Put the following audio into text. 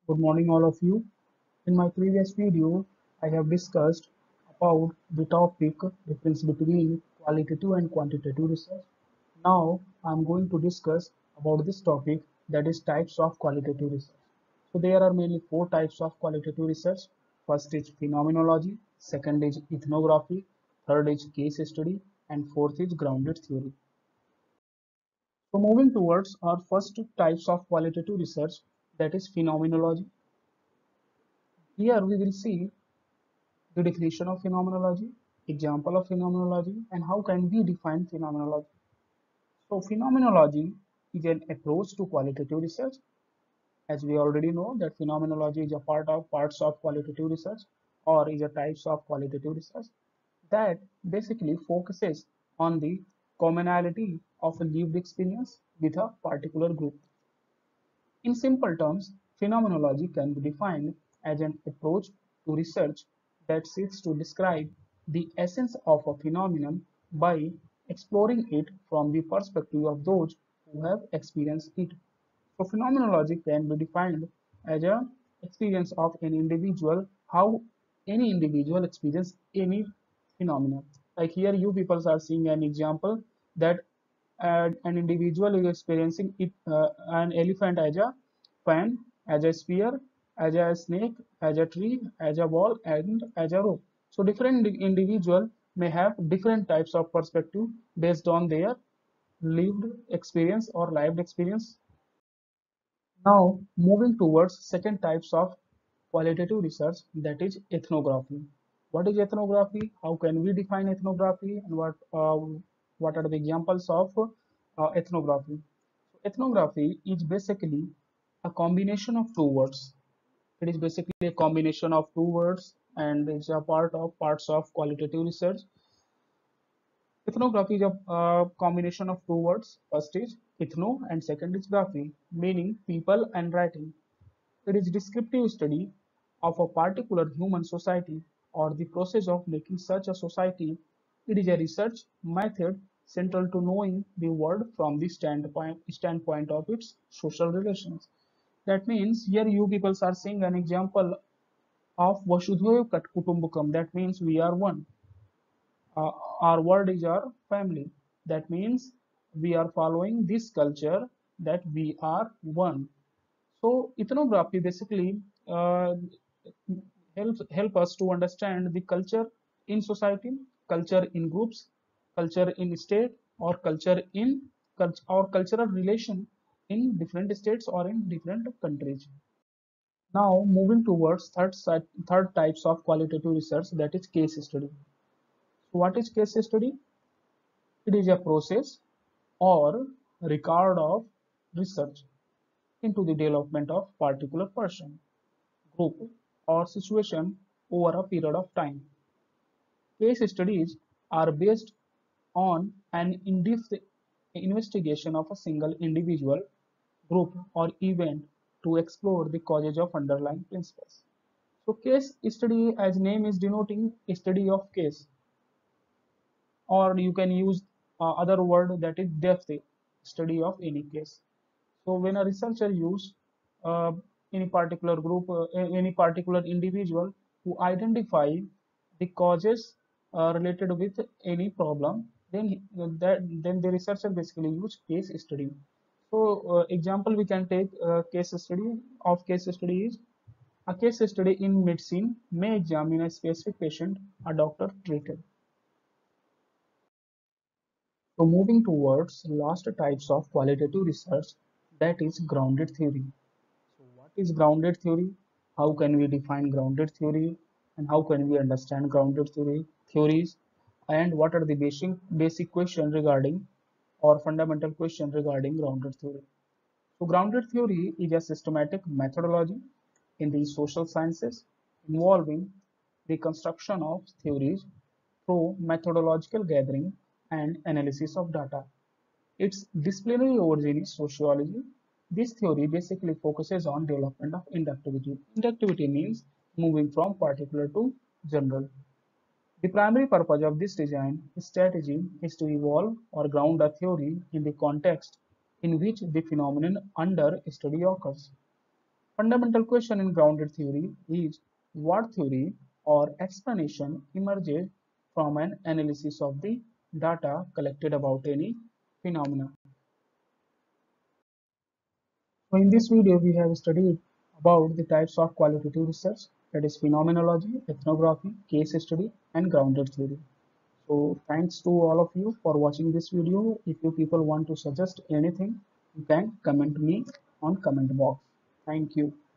Good morning all of you. In my previous video, I have discussed about the topic difference between qualitative and quantitative research. Now I am going to discuss about this topic, that is types of qualitative research. So there are mainly four types of qualitative research. First is phenomenology, second is ethnography, third is case study, and fourth is grounded theory. So moving towards our first types of qualitative research, that is phenomenology. Here we will see the definition of phenomenology, example of phenomenology, and how can we define phenomenology. So phenomenology is an approach to qualitative research. As we already know that phenomenology is a parts of qualitative research, or is a types of qualitative research that basically focuses on the commonality of a lived experience with a particular group. In simple terms, phenomenology can be defined as an approach to research that seeks to describe the essence of a phenomenon by exploring it from the perspective of those who have experienced it. So phenomenology can be defined as an experience of an individual, how any individual experience any phenomenon. Like here you people are seeing an example that an individual is experiencing it, an elephant as a fan, as a sphere, as a snake, as a tree, as a ball, and as a rope. So different individual may have different types of perspective based on their lived experience or lived experience. Now moving towards second types of qualitative research, that is ethnography. What is ethnography? How can we define ethnography, and what are the examples of ethnography? Ethnography is basically a combination of two words. It is basically a combination of two words, and it's a parts of qualitative research. Ethnography is a combination of two words. First is ethno and second is graphy, meaning people and writing. It is descriptive study of a particular human society or the process of making such a society. It is a research method central to knowing the world from the standpoint of its social relations. That means here you people are seeing an example of Vasudhaiva Kutumbakam. That means we are one. Our world is our family. That means we are following this culture, that we are one. So ethnography basically help us to understand the culture in society, culture in groups, culture in state, or culture in or cultural relation in different states or in different countries. Now moving towards third types of qualitative research, that is case study. So what is case study? It is a process or record of research into the development of particular person, group, or situation over a period of time. Case studies are based on an in-depth investigation of a single individual, group, or event to explore the causes of underlying principles. So case study, as name is denoting, a study of case, or you can use other word, that is depth study of any case. So when a researcher use uh, any particular group, any particular individual to identify the causes related with any problem, then the researcher basically use case study. So example we can take case study of case study is a case study in medicine may examine a specific patient a doctor treated. So moving towards last types of qualitative research, that is grounded theory. So what is grounded theory? How can we define grounded theory? And how can we understand grounded theories? And what are the basic questions regarding, or fundamental questions regarding grounded theory? So grounded theory is a systematic methodology in the social sciences involving the construction of theories through methodological gathering and analysis of data. Its disciplinary origin is sociology. This theory basically focuses on development of inductivity. Inductivity means moving from particular to general. The primary purpose of this design strategy is to evolve or ground a theory in the context in which the phenomenon under study occurs. Fundamental question in grounded theory is what theory or explanation emerges from an analysis of the data collected about any phenomena. So in this video, we have studied about the types of qualitative research, that is phenomenology, ethnography, case study, and grounded theory. So thanks to all of you for watching this video. If you people want to suggest anything, you can comment me on comment box. Thank you.